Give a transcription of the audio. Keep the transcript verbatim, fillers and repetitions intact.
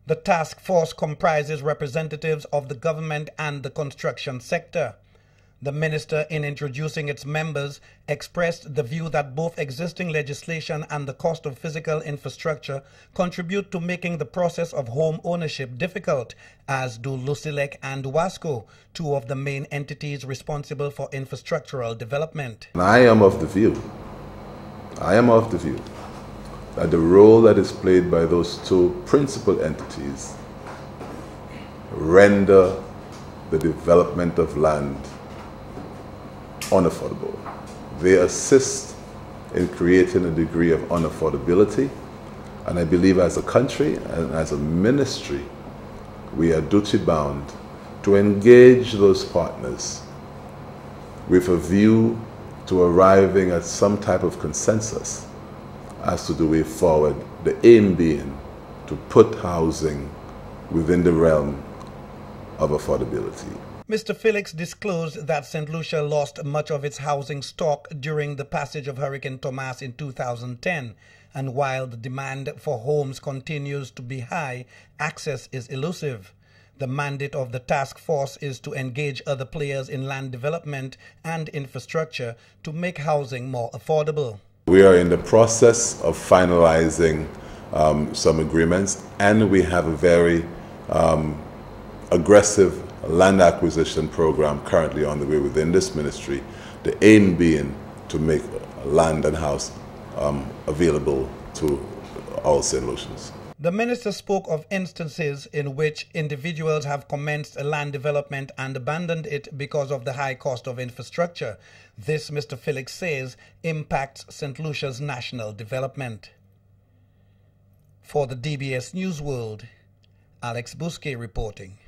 The task force comprises representatives of the government and the construction sector. The minister, in introducing its members, expressed the view that both existing legislation and the cost of physical infrastructure contribute to making the process of home ownership difficult, as do Lusilec and Bousquet, two of the main entities responsible for infrastructural development. I am of the view, I am of the view that the role that is played by those two principal entities render the development of land unaffordable. They assist in creating a degree of unaffordability, and I believe as a country and as a ministry, we are duty bound to engage those partners with a view to arriving at some type of consensus as to the way forward, the aim being to put housing within the realm of affordability. Mister Felix disclosed that Saint Lucia lost much of its housing stock during the passage of Hurricane Thomas in two thousand ten, and while the demand for homes continues to be high, access is elusive. The mandate of the task force is to engage other players in land development and infrastructure to make housing more affordable. We are in the process of finalizing um, some agreements, and we have a very um, aggressive land acquisition program currently on the way within this ministry, the aim being to make land and house um, available to all Saint Lucians. The minister spoke of instances in which individuals have commenced a land development and abandoned it because of the high cost of infrastructure. This, Mister Felix says, impacts Saint Lucia's national development. For the D B S News World, Alex Bousquet reporting.